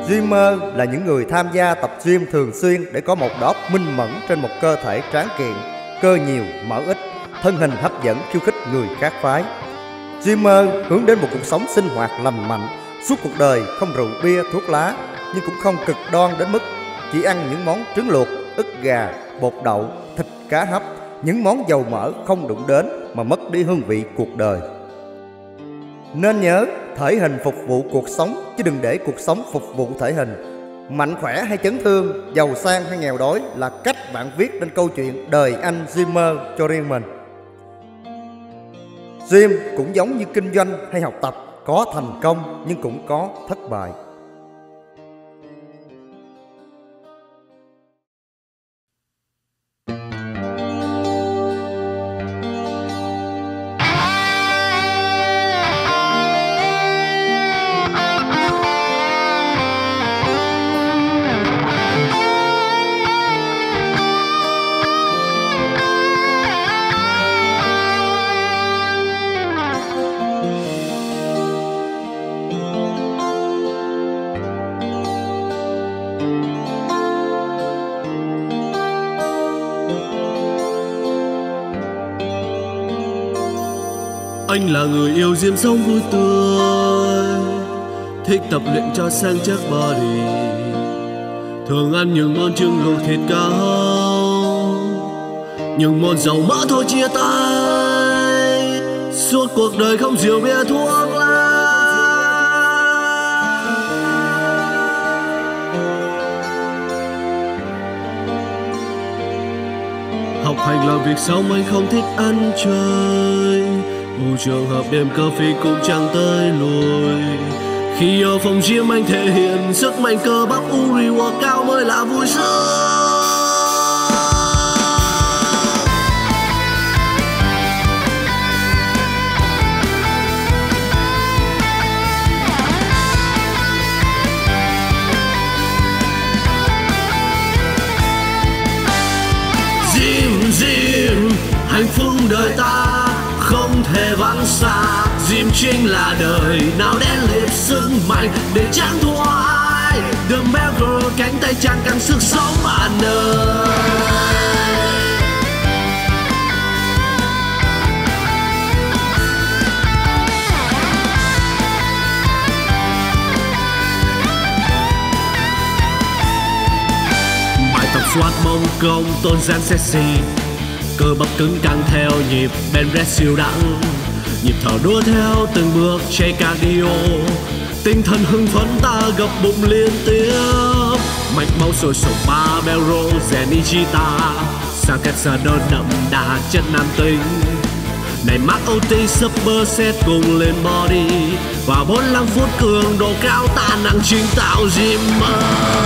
Dreamer là những người tham gia tập gym thường xuyên để có một đầu óc minh mẫn trên một cơ thể tráng kiện, cơ nhiều, mỡ ít, thân hình hấp dẫn khiêu khích người khác phái. Dreamer hướng đến một cuộc sống sinh hoạt lành mạnh, suốt cuộc đời không rượu bia thuốc lá, nhưng cũng không cực đoan đến mức chỉ ăn những món trứng luộc, ức gà, bột đậu, thịt cá hấp, những món dầu mỡ không đụng đến mà mất đi hương vị cuộc đời. Nên nhớ, thể hình phục vụ cuộc sống chứ đừng để cuộc sống phục vụ thể hình. Mạnh khỏe hay chấn thương, giàu sang hay nghèo đói là cách bạn viết nên câu chuyện đời anh Dreamer cho riêng mình. Gym cũng giống như kinh doanh hay học tập, có thành công nhưng cũng có thất bại. Anh là người yêu gym sống vui tươi, thích tập luyện cho sang chắc body, thường ăn những món trứng luộc thịt cá, những món dầu mỡ thôi chia tay, suốt cuộc đời không rượu bia thuốc lá. Học hành làm việc xong anh không thích ăn chơi, trường hợp đêm cà phê cũng chẳng tới lùi. Khi ở phòng gym anh thể hiện sức mạnh cơ bắp, uri workout mới là vui sướng. Gym hạnh phúc đời ta không thể vắng xa. Gym chính là đời, nào đến liệp sức mạnh để chẳng thua ai. The Maverick, cánh tay tràn căng sức sống bạn ơi. Bài tập squat mông công tôn dáng sexy, cơ bắp cứng căng theo nhịp bench press siêu đẳng, nhịp thở đua theo từng bước chạy cardio, tinh thần hưng phấn ta gập bụng liên tiếp, mạch máu sôi sục barbell row rèn ý chí ta, sang cách xa đơn đậm đà chất nam tính. Này mắc OT superset cùng lên body, và 45 phút cường độ cao ta nặng chính tạo Dreamer.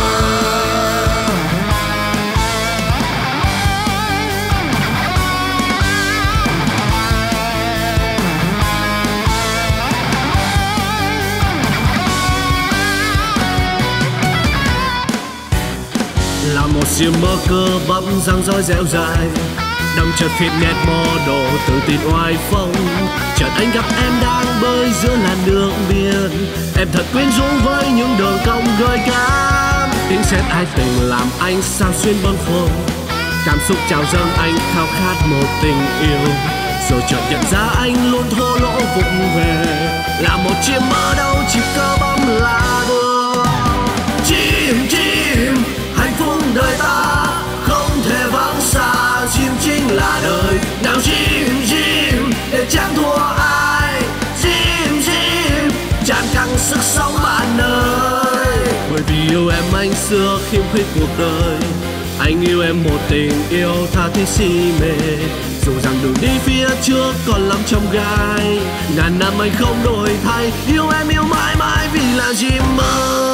Là một Dreamer cơ bắp răng roi dẻo dai, đậm chất fitness model tự tin oai phong. Chợt anh gặp em đang bơi giữa làn nước biển, em thật quyến rũ với những đường cong gợi cảm. Tiếng sét ai tình làm anh sao xuyên bâng khuâng, cảm xúc trào dâng anh khao khát một tình yêu. Rồi chợt nhận ra anh luôn thô lỗ vụng về, là một Dreamer đâu chỉ cơ bắp là được. Gym hạnh phúc đời ta không thể vắng xa. Gym chính là đời, nào gym để chẳng thua ai. Gym tràn căng sức sống bạn ơi. Bởi vì yêu em anh xưa khiêm khuyết cuộc đời, anh yêu em một tình yêu tha thiết si mê. Dù rằng đường đi phía trước còn lắm trong gai, ngàn năm anh không đổi thay, yêu em yêu mãi mãi vì là Dreamer.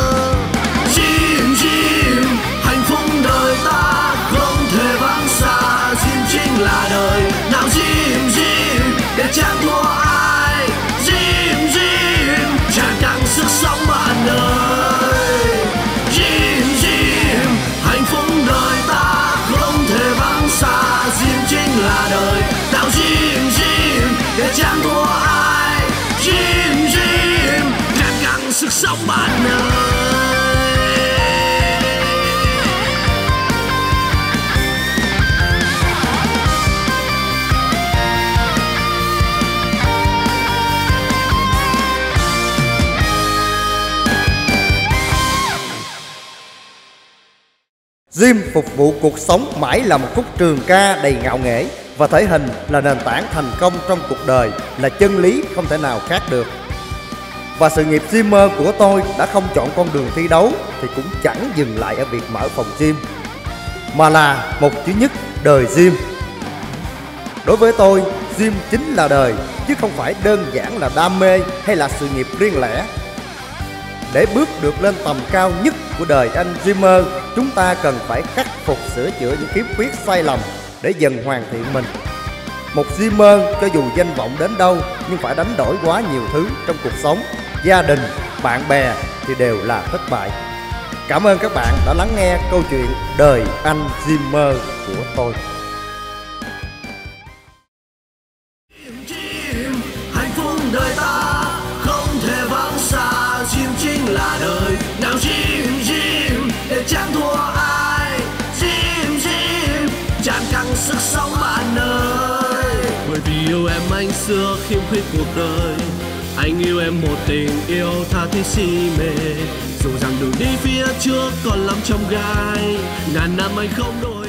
Gym hạnh phúc đời ta không thể vắng xa. Gym chính là đời, nào gym để chẳng thua ai. Gym tràn căng sức sống bạn ơi. Gym hạnh phúc đời ta không thể vắng xa. Gym chính là đời, nào gym để chẳng thua ai. Gym tràn căng sức sống bạn ơi. Gym phục vụ cuộc sống mãi là một khúc trường ca đầy ngạo nghễ, và thể hình là nền tảng thành công trong cuộc đời là chân lý không thể nào khác được. Và sự nghiệp gymer của tôi đã không chọn con đường thi đấu thì cũng chẳng dừng lại ở việc mở phòng gym, mà là một chữ nhất: đời gym. Đối với tôi, gym chính là đời, chứ không phải đơn giản là đam mê hay là sự nghiệp riêng lẻ. Để bước được lên tầm cao nhất của đời anh gymer, chúng ta cần phải khắc phục, sửa chữa những khiếm khuyết sai lầm để dần hoàn thiện mình. Một gymer cho dù danh vọng đến đâu nhưng phải đánh đổi quá nhiều thứ trong cuộc sống, gia đình, bạn bè thì đều là thất bại. Cảm ơn các bạn đã lắng nghe câu chuyện đời anh gymer của tôi. Hạnh phúc đời ta không thể vắng xa, gym chính là đời. Nào gym để chẳng thua ai, gym tràn căng sức sống bạn ơi. Bởi vì yêu em anh xưa khiếm khuyết cuộc đời, anh yêu em một tình yêu tha thiết si mê. Dù rằng đường đi phía trước còn lắm chông gai, ngàn năm anh không đổi.